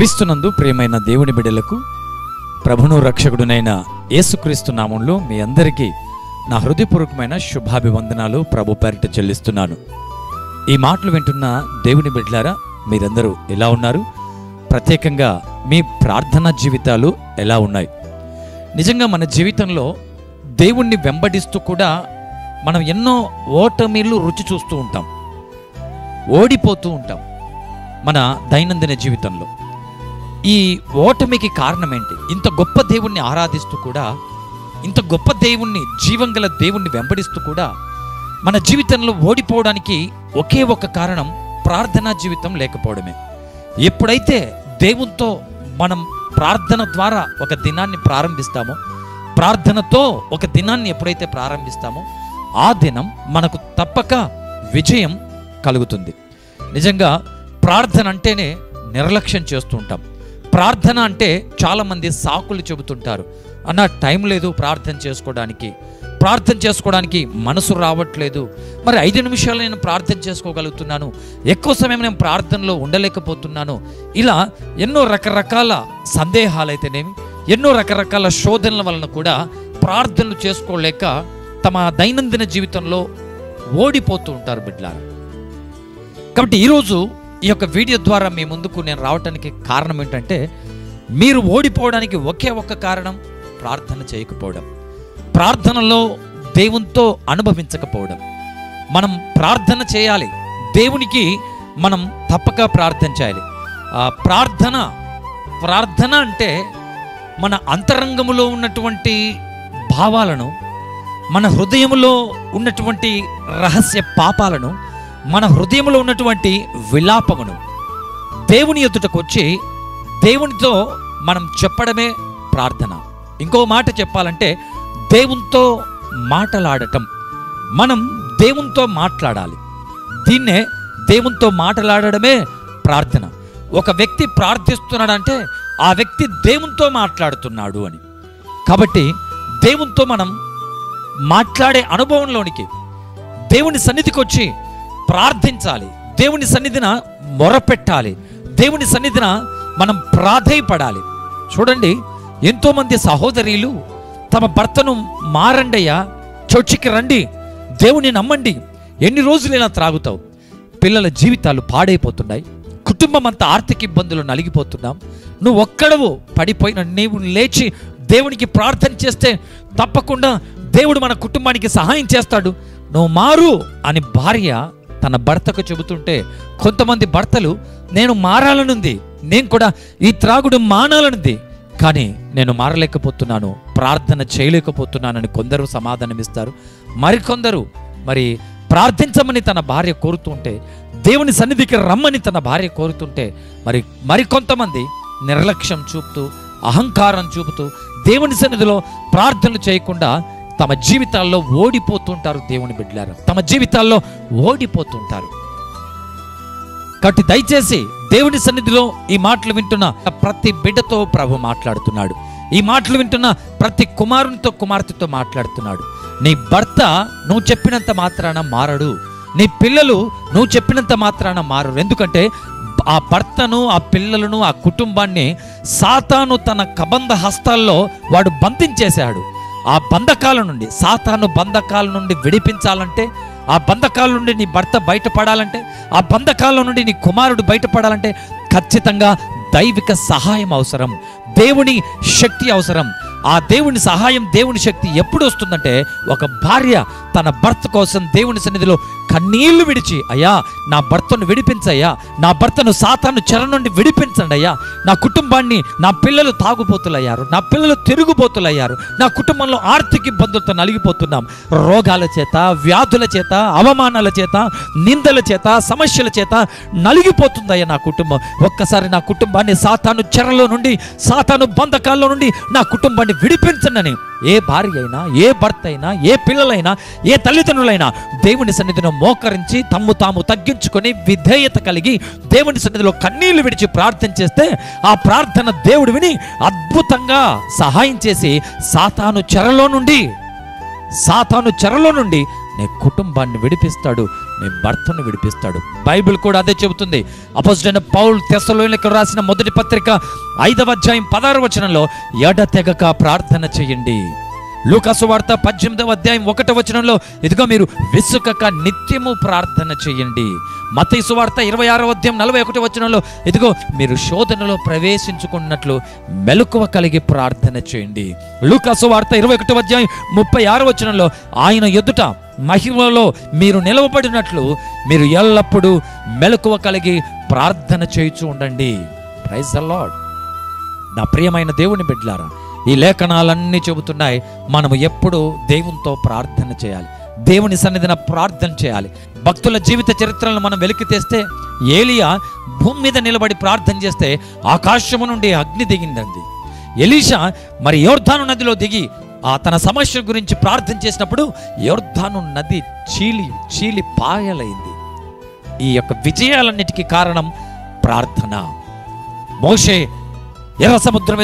క్రీస్తునందు ప్రియమైన దేవుని బిడ్డలకు ప్రభును రక్షకుడునైన యేసుక్రీస్తు నామంలో మీ అందరికీ నా హృదయపూర్వకమైన శుభాభివందనాలు ప్రభు పేరిట చెల్లిస్తున్నాను. ఈ మాటలు వింటున్న దేవుని బిడ్డలారా, మీరందరూ ఎలా ఉన్నారు? ప్రత్యేకంగా మీ ప్రార్థనా జీవితాలు ఎలా ఉన్నాయి? నిజంగా మన జీవితంలో దేవుణ్ణి వెంబడిస్తూ కూడా మనం ఎన్నో ఓటమిలు రుచి చూస్తూ ఉంటాం, ఓడిపోతూ ఉంటాం మన దైనందిన జీవితంలో. ఈ ఓటమికి కారణం ఏంటి? ఇంత గొప్ప దేవుణ్ణి ఆరాధిస్తూ కూడా, ఇంత గొప్ప దేవుణ్ణి, జీవంగల దేవుణ్ణి వెంబడిస్తూ కూడా మన జీవితంలో ఓడిపోవడానికి ఒకే ఒక కారణం ప్రార్థనా జీవితం లేకపోవడమే. ఎప్పుడైతే దేవునితో మనం ప్రార్థన ద్వారా ఒక దినాన్ని ప్రారంభిస్తామో, ప్రార్థనతో ఒక దినాన్ని ఎప్పుడైతే ప్రారంభిస్తామో ఆ దినం మనకు తప్పక విజయం కలుగుతుంది. నిజంగా ప్రార్థన అంటేనే నిర్లక్ష్యం చేస్తూ ఉంటాం. ప్రార్థన అంటే చాలామంది సాకులు చెబుతుంటారు. అన్న టైం లేదు ప్రార్థన చేసుకోవడానికి మనసు రావట్లేదు, మరి 5 నిమిషాలు నేను ప్రార్థన చేసుకోగలుగుతున్నాను, ఎక్కువ సమయం నేను ప్రార్థనలో ఉండలేకపోతున్నాను. ఇలా ఎన్నో రకరకాల సందేహాలైతేనేమి, ఎన్నో రకరకాల శోధనల వలన కూడా ప్రార్థనలు చేసుకోలేక తమ దైనందిన జీవితంలో ఓడిపోతూ ఉంటారు బిడ్డలారా. కాబట్టి ఈరోజు ఈ యొక్క వీడియో ద్వారా మీ ముందుకు నేను రావడానికి కారణం ఏంటంటే, మీరు ఓడిపోవడానికి ఒకే ఒక్క కారణం ప్రార్థన చేయకపోవడం, ప్రార్థనలో దేవునితో అనుభవించకపోవడం. మనం ప్రార్థన చేయాలి, దేవునికి మనం తప్పక ప్రార్థన చేయాలి. ప్రార్థన అంటే మన అంతరంగములో ఉన్నటువంటి భావాలను, మన హృదయములో ఉన్నటువంటి రహస్య పాపాలను, మన హృదయంలో ఉన్నటువంటి విలాపమును దేవుని ఎదుటకు వచ్చి దేవునితో మనం చెప్పడమే ప్రార్థన. ఇంకో మాట చెప్పాలంటే దేవునితో మాట్లాడటం. మనం దేవునితో మాట్లాడాలి. దీన్నే దేవునితో మాట్లాడడమే ప్రార్థన. ఒక వ్యక్తి ప్రార్థిస్తున్నాడంటే ఆ వ్యక్తి దేవునితో మాట్లాడుతున్నాడు అని. కాబట్టి దేవునితో మనం మాట్లాడే అనుభవంలోనికి, దేవుని సన్నిధికి వచ్చి ప్రార్థించాలి, దేవుని సన్నిధిన మొరపెట్టాలి, దేవుని సన్నిధిన మనం ప్రాధేయపడాలి. చూడండి, ఎంతోమంది సహోదరీలు తమ భర్తను మారండయ్యా, చర్చికి రండి, దేవుని నమ్మండి, ఎన్ని రోజులు ఇలా త్రాగుతావు, పిల్లల జీవితాలు పాడైపోతున్నాయి, కుటుంబం అంతా ఆర్థిక ఇబ్బందులు నలిగిపోతున్నాం, నువ్వు ఒక్కడవు పడిపోయిన, నీవు లేచి దేవునికి ప్రార్థన చేస్తే తప్పకుండా దేవుడు మన కుటుంబానికి సహాయం చేస్తాడు, నువ్వు మారు అని భార్య తన భర్తకు చెబుతుంటే, కొంతమంది భర్తలు నేను మారాలనుంది, నేను కూడా ఈ త్రాగుడు మానాలనుంది, కానీ నేను మారలేకపోతున్నాను, ప్రార్థన చేయలేకపోతున్నానని కొందరు సమాధానమిస్తారు. మరికొందరు ప్రార్థించమని తన భార్య కోరుతుంటే, దేవుని సన్నిధికి రమ్మని తన భార్య కోరుతుంటే, మరికొంతమంది నిర్లక్ష్యం చూపుతూ, అహంకారం చూపుతూ దేవుని సన్నిధిలో ప్రార్థనలు చేయకుండా తమ జీవితాల్లో ఓడిపోతుంటారు. దేవుని బిడ్డలారా, తమ జీవితాల్లో ఓడిపోతుంటారు. కాబట్టి దయచేసి దేవుని సన్నిధిలో ఈ మాటలు వింటున్న ప్రతి బిడ్డతో ప్రభు మాట్లాడుతున్నాడు. ఈ మాటలు వింటున్న ప్రతి కుమారునితో, కుమార్తెతో మాట్లాడుతున్నాడు. నీ భర్త నువ్వు చెప్పినంత మాత్రాన మారడు, నీ పిల్లలు నువ్వు చెప్పినంత మాత్రాన మారడు. ఎందుకంటే ఆ భర్తను, ఆ పిల్లలను, ఆ కుటుంబాన్ని సాతాను తన కబంధ హస్తాల్లో వాడు బంధించేశాడు. ఆ బంధకాల నుండి, సాతాను బంధకాల నుండి విడిపించాలంటే, ఆ బంధకాల నుండి నీ భర్త బయటపడాలంటే, ఆ బంధకాల నుండి నీ కుమారుడు బయటపడాలంటే ఖచ్చితంగా దైవిక సహాయం అవసరం, దేవుని శక్తి అవసరం. ఆ దేవుని సహాయం, దేవుని శక్తి ఎప్పుడు వస్తుందంటే, ఒక భార్య తన భర్త కోసం దేవుని సన్నిధిలో కన్నీళ్లు విడిచి, అయ్యా నా భర్తను విడిపించయ్యా, నా భర్తను సాతాను చెర నుండి విడిపించండి అయ్యా, నా కుటుంబాన్ని, నా పిల్లలు తాగుబోతులయ్యారు, నా పిల్లలు తిరుగుబోతులయ్యారు, నా కుటుంబంలో ఆర్థిక ఇబ్బందులతో నలిగిపోతున్నాం, రోగాల చేత, వ్యాధుల చేత, అవమానాల చేత, నిందల చేత, సమస్యల చేత నలిగిపోతుందయ్యా నా కుటుంబం. ఒక్కసారి నా కుటుంబాన్ని సాతాను చెరలో నుండి, సాతాను బంధకాల్లో నుండి నా కుటుంబాన్ని విడిపించండి. ఏ భార్య అయినా, ఏ భర్త అయినా, ఏ పిల్లలైనా, ఏ తల్లిదండ్రులైనా దేవుని సన్నిధిలో మోకరించి తమ్ము తాము తగ్గించుకొని విధేయత కలిగి దేవుని సన్నిధిలో కన్నీళ్లు విడిచి ప్రార్థన చేస్తే ఆ ప్రార్థన దేవుడు విని అద్భుతంగా సహాయం చేసి సాతాను చెరలో నుండి నీ కుటుంబాన్ని విడిపిస్తాడు, నీ భర్తను విడిపిస్తాడు. బైబిల్ కూడా అదే చెబుతుంది. అపోస్తలుడైన పౌలు తెస్సలోనికీయులకు రాసిన మొదటి పత్రిక 5వ అధ్యాయం 16వ వచనంలో ఎడతెగక ప్రార్థన చేయండి. లూకా సువార్త 18వ అధ్యాయం 1వ వచనంలో ఇదిగో మీరు విసుకక నిత్యము ప్రార్థన చేయండి. మత్తయి సువార్త 26వ అధ్యాయం 41వ వచనంలో ఇదిగో మీరు శోధనలో ప్రవేశించుకున్నట్లు మెలకువ కలిగి ప్రార్థన చేయండి. లూకా సువార్త 21వ అధ్యాయం 36వ వచనంలో ఆయన ఎదుట మహిమలో మీరు నిలవబడినట్లు మీరు ఎల్లప్పుడూ మెలకువ కలిగి ప్రార్థన చేయుచూ ఉండండి. Praise the Lord. నా ప్రియమైన దేవుని బిడ్డలారా, ఈ లేఖనాలన్నీ చెబుతున్నాయి మనము ఎప్పుడు దేవునితో ప్రార్థన చేయాలి, దేవుని సన్నిధిన ప్రార్థన చేయాలి. భక్తుల జీవిత చరిత్రలను మనం వెలికి తెస్తే ఏలియా భూమి మీద నిలబడి ప్రార్థన చేస్తే ఆకాశము నుండి అగ్ని దిగిందండి. ఎలీషా మరి యోర్దాను నదిలో దిగి తన సమస్య గురించి ప్రార్థన చేసినప్పుడు యోర్దాను నది చీలి పాయలైంది. ఈ యొక్క విజయాలన్నిటికీ కారణం ప్రార్థన. మోషే ఎర్ర సముద్రం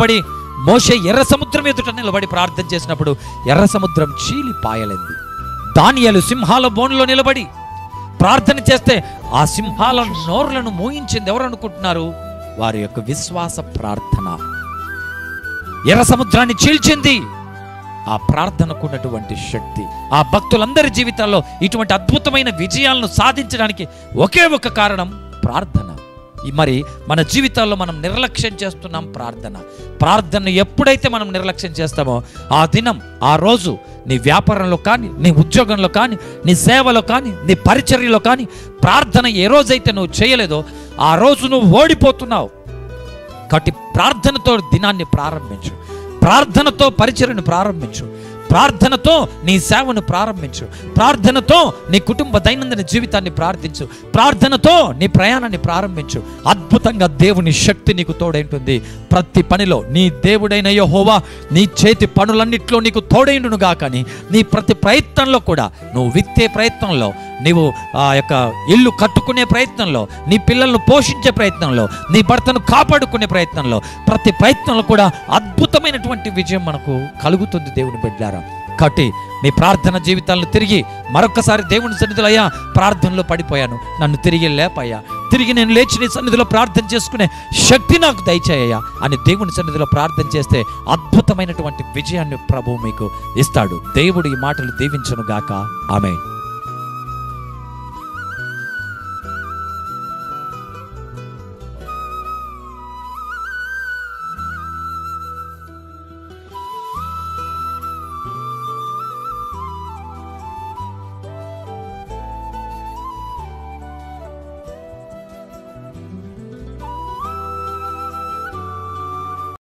ఎదుట నిలబడి ప్రార్థన చేసినప్పుడు ఎర్ర సముద్రం చీలి పాయలైంది. దానియేలు సింహాల బోనులో నిలబడి ప్రార్థన చేస్తే ఆ సింహాల నోర్లను మోయించింది ఎవరు అనుకుంటున్నారు? వారి యొక్క విశ్వాస ప్రార్థన ఎర్ర సముద్రాన్ని చీల్చింది. ఆ ప్రార్థనకు ఉన్నటువంటి శక్తి, ఆ భక్తులందరి జీవితాల్లో ఇటువంటి అద్భుతమైన విజయాలను సాధించడానికి ఒకే ఒక కారణం ప్రార్థన. మరి మన జీవితాల్లో మనం నిర్లక్ష్యం చేస్తున్నాం ప్రార్థన ఎప్పుడైతే మనం నిర్లక్ష్యం చేస్తామో ఆ దినం, ఆ రోజు నీ వ్యాపారంలో కానీ, నీ ఉద్యోగంలో కానీ, నీ సేవలో కానీ, నీ పరిచర్యలో కానీ ప్రార్థన ఏ రోజైతే నువ్వు చేయలేదో ఆ రోజు నువ్వు ఓడిపోతున్నావు. కాబట్టి ప్రార్థనతో దినాన్ని ప్రారంభించు, ప్రార్థనతో పరిచర్యను ప్రారంభించు, ప్రార్థనతో నీ సేవను ప్రారంభించు, ప్రార్థనతో నీ కుటుంబ దైనందిన జీవితాన్ని ప్రార్థించు, ప్రార్థనతో నీ ప్రయాణాన్ని ప్రారంభించు. అద్భుతంగా దేవుని శక్తి నీకు తోడైంటుంది. ప్రతి పనిలో నీ దేవుడైన యెహోవా నీ చేతి పనులన్నిట్లో నీకు తోడైండునుగా. కానీ నీ ప్రతి ప్రయత్నంలో కూడా, నువ్వు విత్తే ప్రయత్నంలో, నీవు ఆ యొక్క ఇల్లు కట్టుకునే ప్రయత్నంలో, నీ పిల్లలను పోషించే ప్రయత్నంలో, నీ భర్తను కాపాడుకునే ప్రయత్నంలో, ప్రతి ప్రయత్నంలో కూడా అద్భుతమైనటువంటి విజయం మనకు కలుగుతుంది దేవుని బిడ్డలారా. కాబట్టి మీ ప్రార్థన జీవితాలను తిరిగి మరొకసారి దేవుని సన్నిధిలో, అయ్యా ప్రార్థనలో పడిపోయాను, నన్ను తిరిగి లేపయ్యా, తిరిగి నేను లేచి నీ సన్నిధిలో ప్రార్థన చేసుకునే శక్తి నాకు దయచేయ్యా అని దేవుని సన్నిధిలో ప్రార్థన చేస్తే అద్భుతమైనటువంటి విజయాన్ని ప్రభువు మీకు ఇస్తాడు. దేవుడు ఈ మాటలు దీవించును గాక. ఆమేన్.